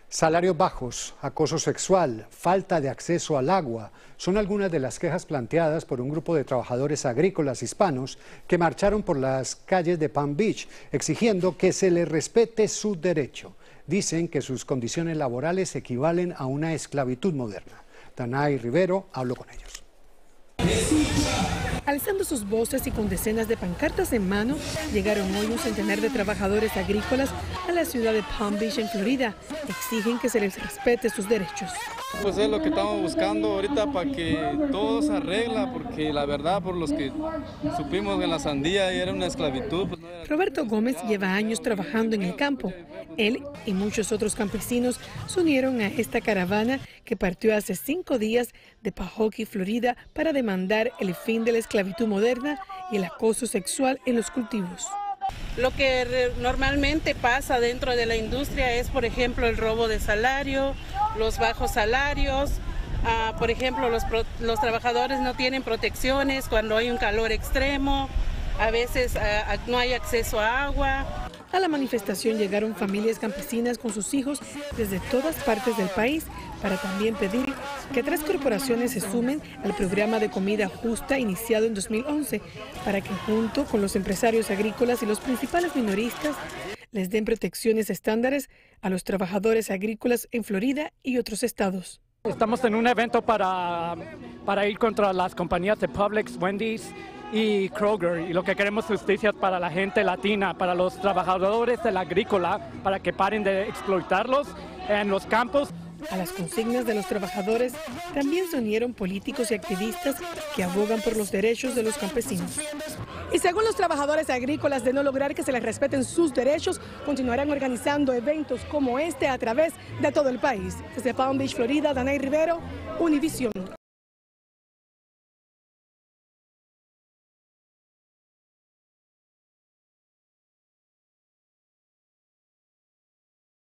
Salarios bajos, acoso sexual, falta de acceso al agua son algunas de las quejas planteadas por un grupo de trabajadores agrícolas hispanos que marcharon por las calles de Palm Beach exigiendo que se les respete su derecho. Dicen que sus condiciones laborales equivalen a una esclavitud moderna. Danay Rivero habló con ellos. Alzando sus voces y con decenas de pancartas en mano, llegaron hoy un centenar de trabajadores agrícolas a la ciudad de Palm Beach, en Florida. Exigen que se les respete sus derechos. Pues es lo que estamos buscando ahorita para que todo se arregla, porque la verdad, por los que supimos en la sandía era una esclavitud. Pues no era... Roberto Gómez lleva años trabajando en el campo. Él y muchos otros campesinos se unieron a esta caravana que partió hace 5 días de Pahokee, Florida, para demandar el fin de la esclavitud moderna y el acoso sexual en los cultivos. Lo que normalmente pasa dentro de la industria es, por ejemplo, el robo de salario, los bajos salarios. Por ejemplo, los trabajadores no tienen protecciones cuando hay un calor extremo, a veces no hay acceso a agua. A la manifestación llegaron familias campesinas con sus hijos desde todas partes del país para también pedir que 3 corporaciones se sumen al programa de comida justa iniciado en 2011 para que junto con los empresarios agrícolas y los principales minoristas les den protecciones estándares a los trabajadores agrícolas en Florida y otros estados. Estamos en un evento para ir contra las compañías de Publix, Wendy's y Kroger, y lo que queremos es justicia para la gente latina, para los trabajadores del agrícola, para que paren de explotarlos en los campos. A las consignas de los trabajadores también se unieron políticos y activistas que abogan por los derechos de los campesinos. Y según los trabajadores agrícolas, de no lograr que se les respeten sus derechos, continuarán organizando eventos como este a través de todo el país. Desde Palm Beach, Florida, Danay Rivero, Univisión.